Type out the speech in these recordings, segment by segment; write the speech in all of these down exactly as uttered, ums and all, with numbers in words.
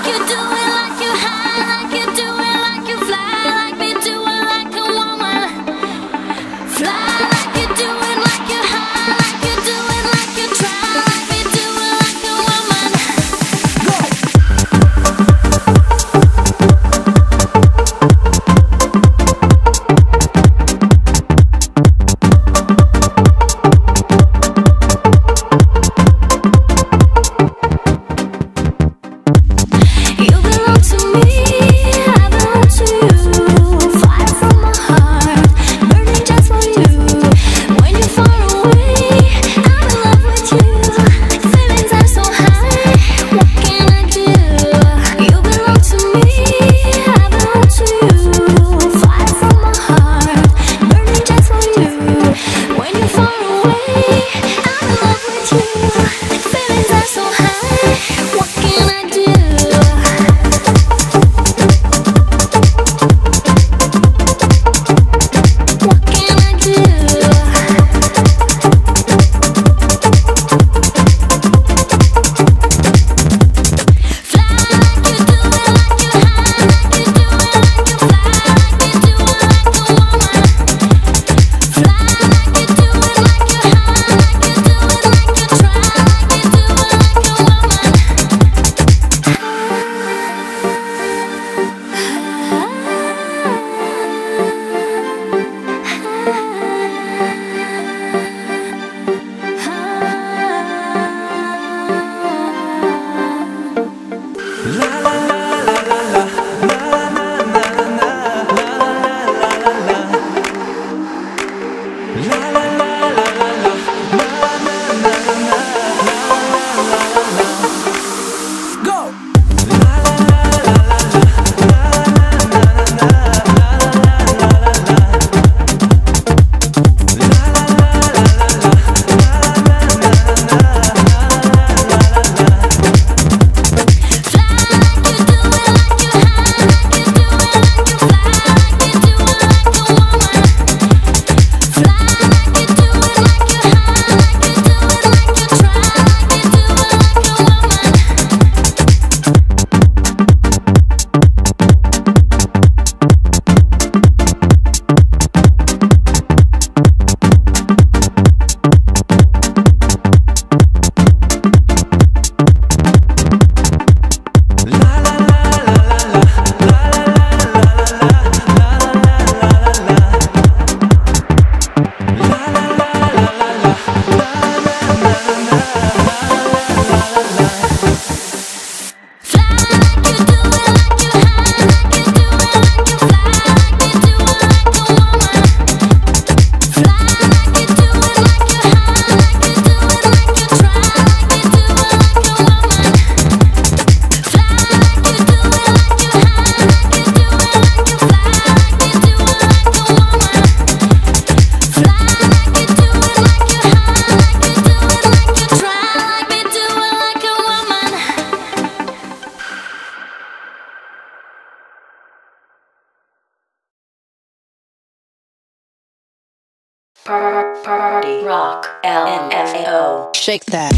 Party Rock L M F A O. Shake that.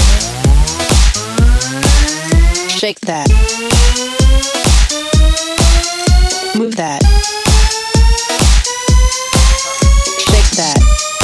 Shake that. Move that. Shake that.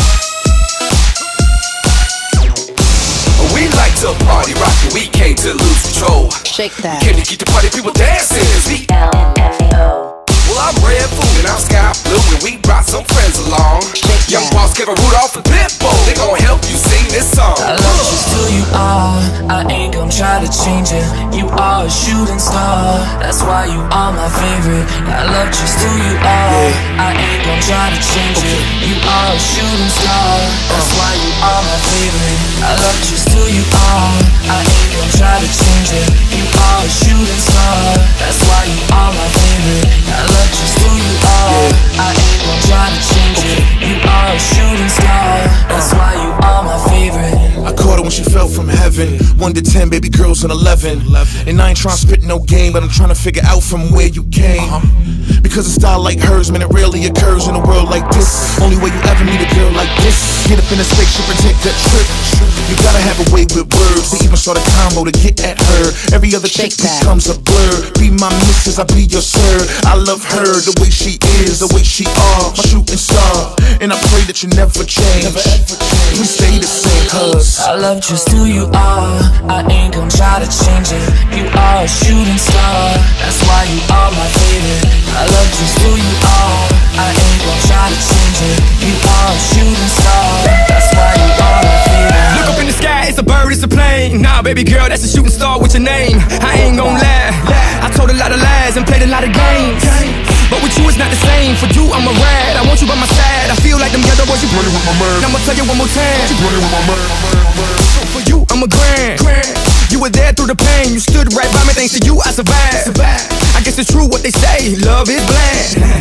We like to party rock and we came to lose control. Shake that. Came to keep the party people dancing. We L M F A O. Well, I'm red food and I'm sky blue and we brought some friends along. Shake Young that. boss Kevin Rudolph and Pitbull, they gon' help you sing this song. I love just who you are, I ain't gon' try to change it. You are a shooting star, that's why you are my favorite. I love just who you are, I ain't gon' try to change it. You are a shooting star, that's why you are my favorite. I love just who you are, I ain't gon' try to change it. You are a shooting star, that's why you are my favorite. I love just who you are, I ain't gon' try to change it. You are a shooting star, that's why you are my favorite. I caught her when she fell from heaven. One to ten, baby girls an eleven. And I ain't tryna spit no game, but I'm trying to figure out from where you came. Because a style like hers, man, it rarely occurs in a world like this. Only way you ever meet a girl like this. Get up in a spaceship and take that trip. You gotta have a way with words to even saw the combo to get at her. Every other chick Shake that. becomes a blur. Be my missus, I be your sir. I love her the way she is, the way she are, my shooting star. And I pray that you never change. We stay the same, cause I love just who you are. I ain't gon' try to change it. You are a shooting star. That's why you are my favorite. I love just who you are. I ain't gon' try to change it. You are a shooting star. That's why you are my favorite. Look up in the sky, it's a bird, it's a plane. Nah, baby girl, that's a shooting star with your name. I ain't gon' lie, I told a lot of lies and played a lot of games, but with you it's not the same. For you I'm a ride, I want you by my side. I feel like them ghetto boys, you running with my man. I'ma tell you one more time, you running with my man. So for you I'm a grand. You were there through the pain, you stood right by me. Thanks to you I survived. I guess it's true what they say, love is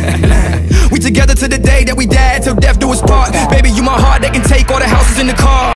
blind. We together to the day that we die, till death do us part. Baby, you my heart that can take all the houses in the car.